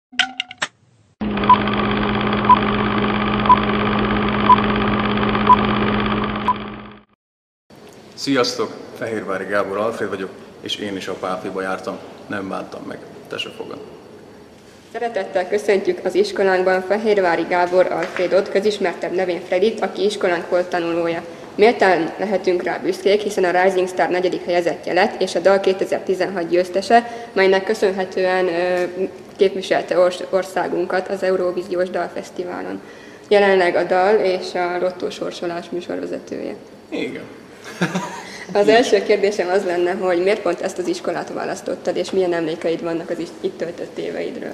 Sziasztok! Fehérvári Gábor Alfréd vagyok, és én is a Pálffyba jártam. Nem bántam meg. Te se fogad. Szeretettel köszöntjük az iskolánkban Fehérvári Gábor Alfrédot, közismertebb nevén Fredit, aki iskolánk volt tanulója. Méltán lehetünk rá büszkék, hiszen a Rising Star 4. helyezettje lett, és a dal 2016 győztese, melynek köszönhetően képviselte országunkat az Eurovíziós Dalfesztiválon. Jelenleg a dal és a lottó sorsolás műsorvezetője. Igen. Az első kérdésem az lenne, hogy miért pont ezt az iskolát választottad, és milyen emlékeid vannak az itt töltött éveidről?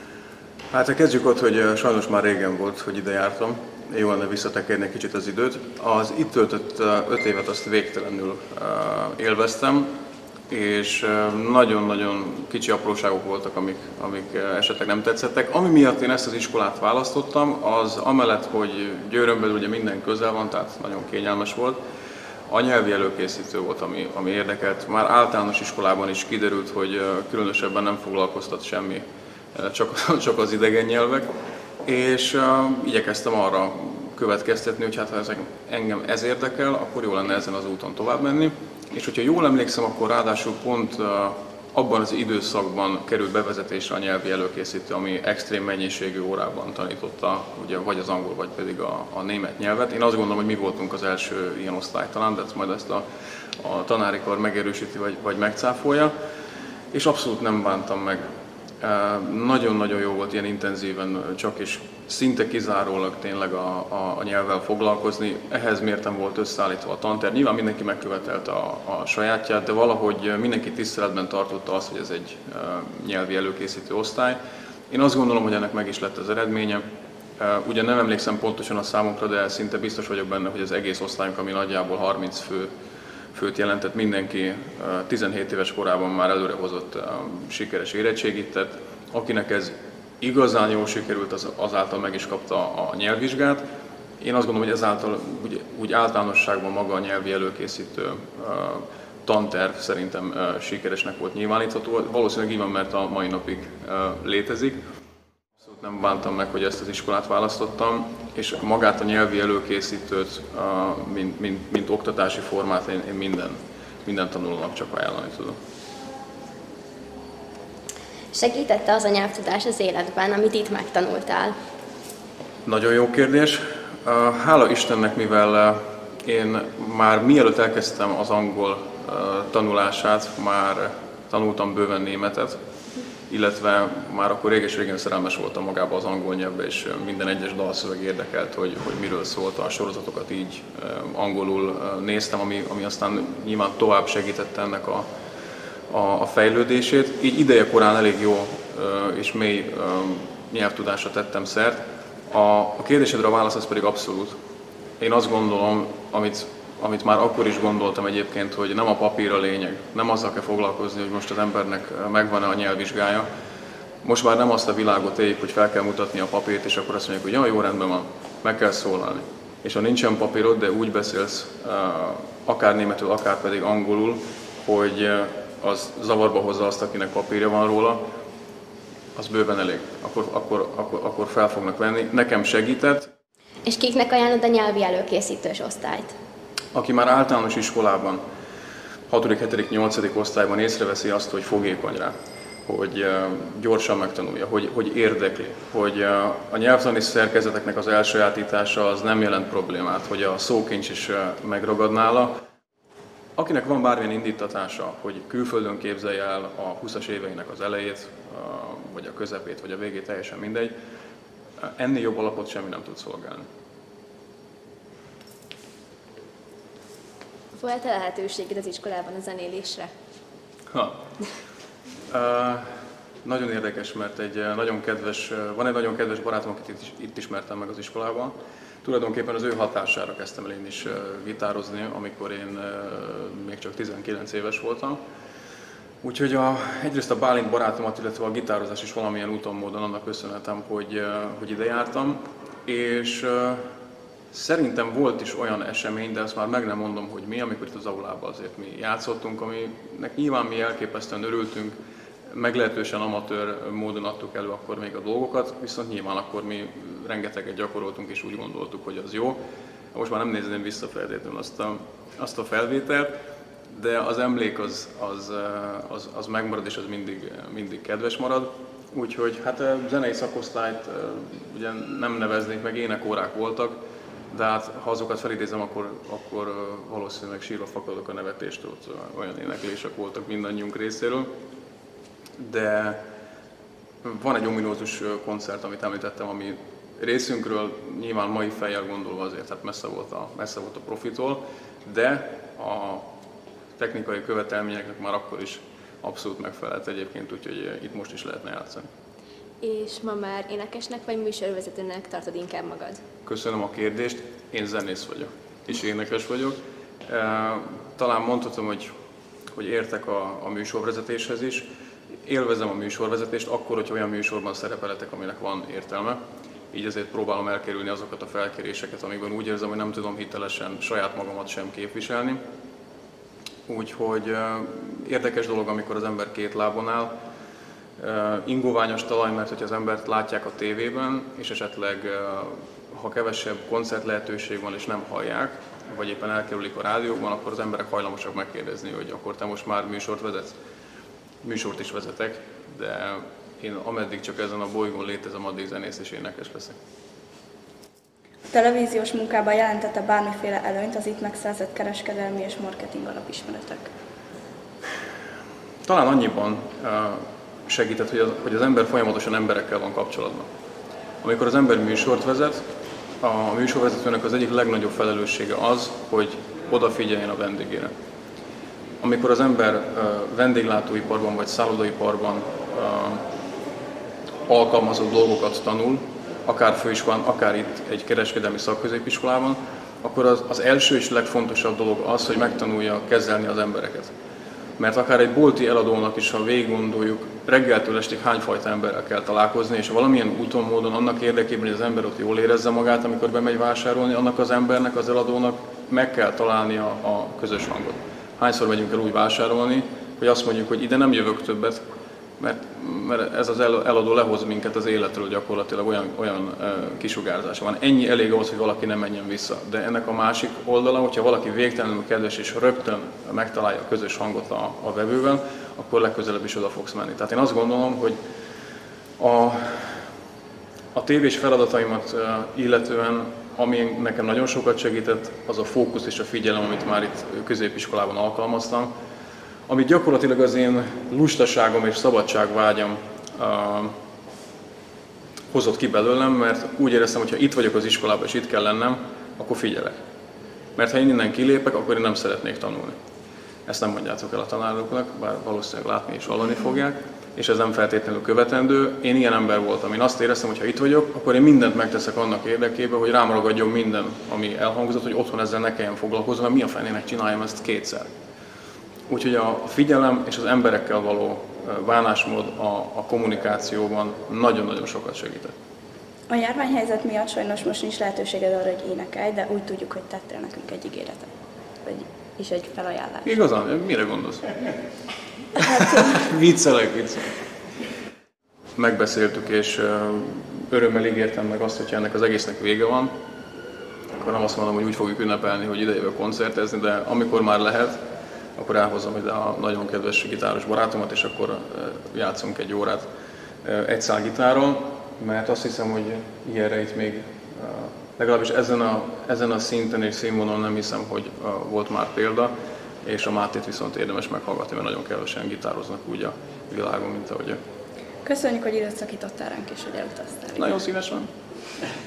Hát kezdjük ott, hogy sajnos már régen volt, hogy ide jártam. Jó lenne visszatekerni egy kicsit az időt. Az itt töltött 5 évet azt végtelenül élveztem, és nagyon-nagyon kicsi apróságok voltak, amik esetleg nem tetszettek. Ami miatt én ezt az iskolát választottam, az amellett, hogy Győrön belül ugye minden közel van, tehát nagyon kényelmes volt. A nyelvi előkészítő volt, ami érdekelt. Már általános iskolában is kiderült, hogy különösebben nem foglalkoztat semmi, csak az idegen nyelvek. És igyekeztem arra következtetni, hogy hát ha engem ez érdekel, akkor jó lenne ezen az úton tovább menni. És hogyha jól emlékszem, akkor ráadásul pont abban az időszakban került bevezetésre a nyelvi előkészítő, ami extrém mennyiségű órában tanította, ugye, vagy az angol, vagy pedig a német nyelvet. Én azt gondolom, hogy mi voltunk az első ilyen osztály talán, de majd ezt a tanári kar megerősíti, vagy megcáfolja. És abszolút nem bántam meg. Nagyon-nagyon jó volt ilyen intenzíven, csak és szinte kizárólag tényleg a nyelvvel foglalkozni. Ehhez mérten volt összeállítva a tanterv. Nyilván mindenki megkövetelte a sajátját, de valahogy mindenki tiszteletben tartotta azt, hogy ez egy nyelvi előkészítő osztály. Én azt gondolom, hogy ennek meg is lett az eredménye. Ugye nem emlékszem pontosan a számokra, de szinte biztos vagyok benne, hogy az egész osztályunk, ami nagyjából 30 főt jelentett, mindenki 17 éves korában már előrehozott sikeres érettségit tett. Akinek ez igazán jól sikerült, azáltal meg is kapta a nyelvvizsgát. Én azt gondolom, hogy ezáltal úgy általánosságban maga a nyelvi előkészítő tanterv szerintem sikeresnek volt nyilvánítható. Valószínűleg így van, mert a mai napig létezik. Abszolút nem bántam meg, hogy ezt az iskolát választottam, és magát a nyelvi előkészítőt, mint oktatási formát én minden tanulónak csak ajánlani tudom. Segítette az a nyelvtudás az életben, amit itt megtanultál? Nagyon jó kérdés. Hála Istennek, mivel én már mielőtt elkezdtem az angol tanulását, már tanultam bőven németet, illetve már akkor réges-régen szerelmes voltam magába az angol nyelvbe, és minden egyes dalszöveg érdekelt, hogy miről szólt, a sorozatokat így angolul néztem, ami aztán nyilván tovább segítette ennek a fejlődését. Így ideje korán elég jó és mély nyelvtudásra tettem szert. A kérdésedre a válasz az pedig abszolút. Én azt gondolom, amit már akkor is gondoltam egyébként, hogy nem a papír a lényeg, nem azzal kell foglalkozni, hogy most az embernek megvan-e a nyelvvizsgája. Most már nem azt a világot éljük, hogy fel kell mutatni a papírt, és akkor azt mondjuk, hogy ja, jó, rendben van, meg kell szólalni. És ha nincsen papírod, de úgy beszélsz, akár németül, akár pedig angolul, hogy az zavarba hozza azt, akinek papírja van róla, az bőven elég. Akkor fel fognak venni. Nekem segített. És kiknek ajánlod a nyelvi előkészítős osztályt? Aki már általános iskolában, 6., 7., 8. osztályban észreveszi azt, hogy fogékony rá, hogy gyorsan megtanulja, hogy érdekli, hogy a nyelvtani szerkezeteknek az elsajátítása az nem jelent problémát, hogy a szókincs is megragad nála. Akinek van bármilyen indítatása, hogy külföldön képzelje el a 20-as éveinek az elejét, vagy a közepét, vagy a végét, teljesen mindegy, ennél jobb alapot semmi nem tud szolgálni. Volt-e lehetőséged az iskolában a zenélésre? Nagyon érdekes, mert van egy nagyon kedves barátom, akit itt ismertem meg az iskolában. Tulajdonképpen az ő hatására kezdtem el én is gitározni, amikor én még csak 19 éves voltam. Úgyhogy egyrészt a Bálint barátomat, illetve a gitározás is valamilyen úton, módon annak köszönhetem, hogy ide jártam. És szerintem volt is olyan esemény, de ezt már meg nem mondom, hogy mi, amikor itt az aulában azért mi játszottunk, aminek nyilván mi elképesztően örültünk. meglehetősen amatőr módon adtuk elő akkor még a dolgokat, viszont nyilván akkor mi rengeteget gyakoroltunk és úgy gondoltuk, hogy az jó. Most már nem nézném vissza feltétlenül azt a felvételt, de az emlék az megmarad és az mindig kedves marad. Úgyhogy hát a zenei szakosztályt ugye nem neveznék meg, énekórák voltak, de hát ha azokat felidézem, akkor valószínűleg sírva fakadok a nevetéstől, olyan éneklések voltak mindannyiunk részéről. De van egy ominózus koncert, amit említettem, ami részünkről nyilván mai fejjel gondolva azért hát messze volt a profitól, de a technikai követelményeknek már akkor is abszolút megfelelt egyébként, úgyhogy itt most is lehetne játszani. És ma már énekesnek vagy műsorvezetőnek tartod inkább magad? Köszönöm a kérdést, én zenész vagyok, és énekes vagyok. Talán mondhatom, hogy értek a műsorvezetéshez is. Élvezem a műsorvezetést akkor, hogy olyan műsorban szerepeletek, aminek van értelme. Így ezért próbálom elkerülni azokat a felkéréseket, amikben úgy érzem, hogy nem tudom hitelesen saját magamat sem képviselni. Úgyhogy érdekes dolog, amikor az ember két lábon áll. Ingoványos talaj, mert hogyha az embert látják a tévében, és esetleg ha kevesebb koncert lehetőség van és nem hallják, vagy éppen elkerülik a rádióban, akkor az emberek hajlamosak megkérdezni, hogy akkor te most már műsort vezetsz. Műsort is vezetek, de én ameddig csak ezen a bolygón létezem, addig zenész és énekes leszek. A televíziós munkában jelentette bármiféle előnyt az itt megszerzett kereskedelmi és marketing alapismeretek? Talán annyiban segített, hogy az ember folyamatosan emberekkel van kapcsolatban. Amikor az ember műsort vezet, a műsorvezetőnek az egyik legnagyobb felelőssége az, hogy odafigyeljen a vendégére. Amikor az ember vendéglátóiparban vagy szállodaiparban alkalmazott dolgokat tanul, akár főiskolán, akár itt egy kereskedelmi szakközépiskolában, akkor az első és legfontosabb dolog az, hogy megtanulja kezelni az embereket. Mert akár egy bolti eladónak is, ha végig gondoljuk, reggeltől estig hányfajta emberrel kell találkozni, és valamilyen úton, módon annak érdekében, hogy az ember ott jól érezze magát, amikor bemegy vásárolni, annak az embernek, az eladónak meg kell találnia a közös hangot. Hányszor megyünk el úgy vásárolni, hogy azt mondjuk, hogy ide nem jövök többet, mert ez az eladó lehoz minket az életről gyakorlatilag olyan kisugárzása van. Ennyi elég ahhoz, hogy valaki nem menjen vissza. De ennek a másik oldala, hogyha valaki végtelenül kedves és rögtön megtalálja a közös hangot a vevővel, akkor legközelebb is oda fogsz menni. Tehát én azt gondolom, hogy a tévés feladataimat illetően, ami nekem nagyon sokat segített, az a fókusz és a figyelem, amit már itt középiskolában alkalmaztam, amit gyakorlatilag az én lustaságom és szabadságvágyam hozott ki belőlem, mert úgy éreztem, hogy ha itt vagyok az iskolában és itt kell lennem, akkor figyelek. Mert ha én innen kilépek, akkor én nem szeretnék tanulni. Ezt nem mondjátok el a tanároknak, bár valószínűleg látni és hallani fogják, és ez nem feltétlenül követendő. Én ilyen ember voltam. Én azt éreztem, hogy ha itt vagyok, akkor én mindent megteszek annak érdekében, hogy rám ragadjon minden, ami elhangzott, hogy otthon ezzel ne kelljen foglalkoznom, mert mi a fenének csináljam ezt kétszer. Úgyhogy a figyelem és az emberekkel való bánásmód a kommunikációban nagyon-nagyon sokat segített. A járványhelyzet miatt sajnos most nincs lehetőséged arra, hogy énekelj, de úgy tudjuk, hogy tettél nekünk egy ígéretet, és egy felajánlást. Igazán? Mire gondolsz? Viccelek. Megbeszéltük, és örömmel ígértem meg azt, hogyha ennek az egésznek vége van, akkor nem azt mondom, hogy úgy fogjuk ünnepelni, hogy idejövök koncertezni, de amikor már lehet, akkor elhozom ide a nagyon kedves gitáros barátomat, és akkor játszunk egy órát egy szál gitárral, mert azt hiszem, hogy ilyenre itt még legalábbis ezen a szinten és színvonalon nem hiszem, hogy volt már példa, és a Mátét viszont érdemes meghallgatni, mert nagyon kevesen gitároznak úgy a világon, mint ahogy ő. Köszönjük, hogy időt szakítottál ránk, és hogy elutaztál. Nagyon szíves van.